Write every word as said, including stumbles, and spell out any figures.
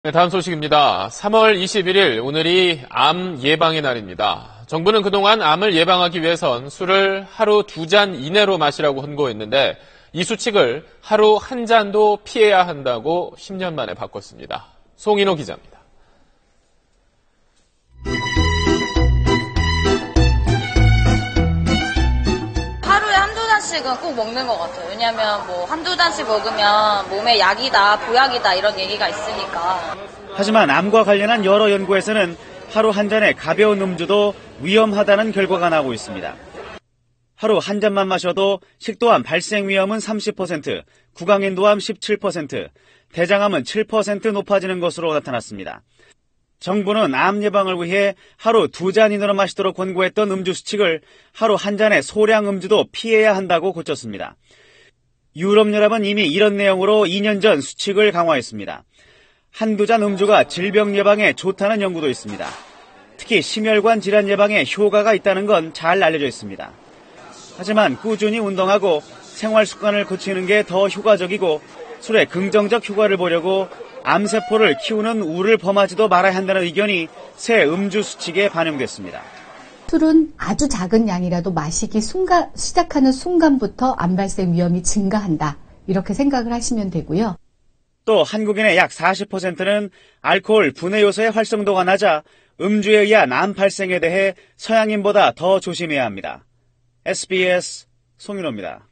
네, 다음 소식입니다. 삼월 이십일일 오늘이 암 예방의 날입니다. 정부는 그동안 암을 예방하기 위해선 술을 하루 두 잔 이내로 마시라고 권고했는데 이 수칙을 하루 한 잔도 피해야 한다고 십 년 만에 바꿨습니다. 송인호 기자입니다. 하루에 한두 잔씩은 꼭 먹는 것 같아요. 왜냐하면 뭐 한두 잔씩 먹으면 몸에 약이다, 보약이다 이런 얘기가 있으니까. 하지만 암과 관련한 여러 연구에서는 하루 한 잔의 가벼운 음주도 위험하다는 결과가 나오고 있습니다. 하루 한 잔만 마셔도 식도암 발생 위험은 삼십 퍼센트, 구강인도암 십칠 퍼센트, 대장암은 칠 퍼센트 높아지는 것으로 나타났습니다. 정부는 암 예방을 위해 하루 두 잔 이내로 마시도록 권고했던 음주 수칙을 하루 한 잔의 소량 음주도 피해야 한다고 고쳤습니다. 유럽연합은 이미 이런 내용으로 이 년 전 수칙을 강화했습니다. 한두 잔 음주가 질병 예방에 좋다는 연구도 있습니다. 특히 심혈관 질환 예방에 효과가 있다는 건 잘 알려져 있습니다. 하지만 꾸준히 운동하고 생활 습관을 고치는 게 더 효과적이고 술의 긍정적 효과를 보려고 암세포를 키우는 우를 범하지도 말아야 한다는 의견이 새 음주 수칙에 반영됐습니다. 술은 아주 작은 양이라도 마시기 순간, 시작하는 순간부터 암 발생 위험이 증가한다. 이렇게 생각을 하시면 되고요. 또 한국인의 약 사십 퍼센트는 알코올 분해 요소의 활성도가 낮아 음주에 의한 암 발생에 대해 서양인보다 더 조심해야 합니다. 에스비에스 송인호입니다.